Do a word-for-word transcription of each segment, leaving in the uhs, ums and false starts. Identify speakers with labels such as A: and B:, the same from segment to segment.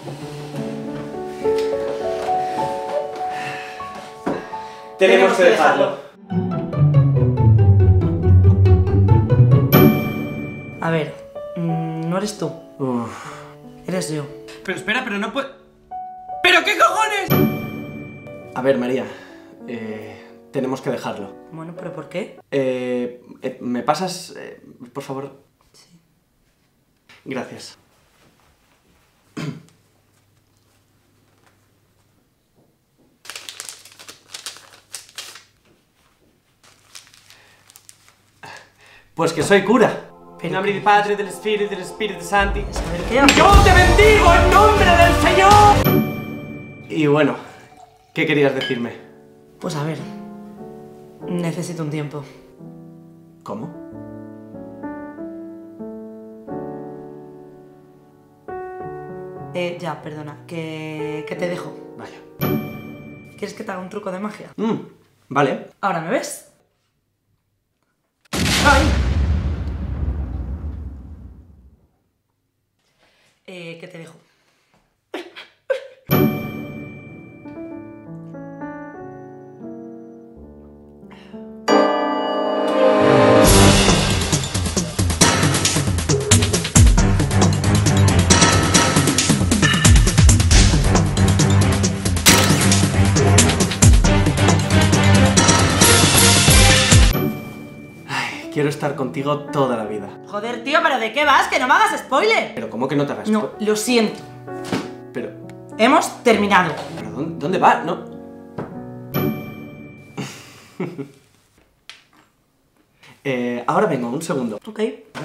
A: Tenemos que dejarlo.
B: A ver, mmm, no eres tú.
A: Uf.
B: Eres yo.
C: Pero espera, pero no puedo... ¿Pero qué cojones?
A: A ver, María, eh, tenemos que dejarlo.
B: Bueno, ¿pero por qué?
A: Eh, eh, ¿Me pasas, eh, por favor?
B: Sí.
A: Gracias. Pues que soy cura. En nombre del Padre, del Espíritu y del Espíritu Santo.
B: ¿Saber qué?
A: ¡Yo te bendigo en nombre del Señor! Y bueno, ¿qué querías decirme?
B: Pues a ver, necesito un tiempo.
A: ¿Cómo?
B: Eh, ya, perdona, que, que te dejo.
A: Vaya.
B: ¿Quieres que te haga un truco de magia?
A: Mm, vale.
B: ¿Ahora me ves?
A: ¡Ay!
B: Eh, que te dejo.
A: Quiero estar contigo toda la vida.
B: Joder, tío, ¿pero de qué vas? ¡Que no me hagas spoiler!
A: Pero ¿cómo que no te hagas
B: No,
A: spoiler?
B: lo siento.
A: Pero...
B: Hemos terminado.
A: ¿Pero dónde, dónde va? No... eh, ahora vengo, un segundo.
B: Ok.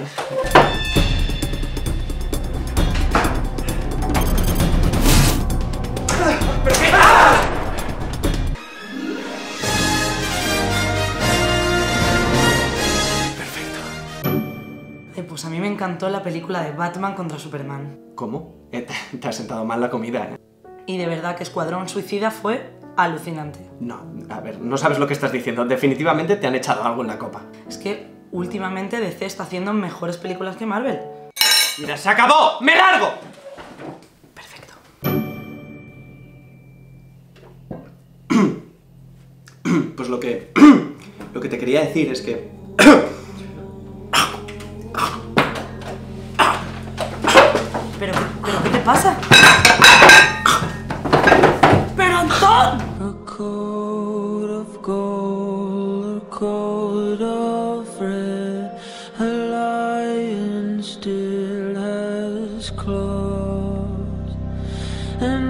B: Eh, pues a mí me encantó la película de Batman contra Superman.
A: ¿Cómo? Eh, te, te ha sentado mal la comida, ¿eh?
B: Y de verdad que Escuadrón Suicida fue alucinante.
A: No, a ver, no sabes lo que estás diciendo. Definitivamente te han echado algo en la copa.
B: Es que últimamente D C está haciendo mejores películas que Marvel.
A: ¡Mira, se acabó! ¡Me largo!
B: Perfecto.
A: Pues lo que... lo que te quería decir es que...
B: ¿Pero, pero qué te pasa? ¡Pero Antón!
D: A coat of gold, a coat of red, a lion still has claws, and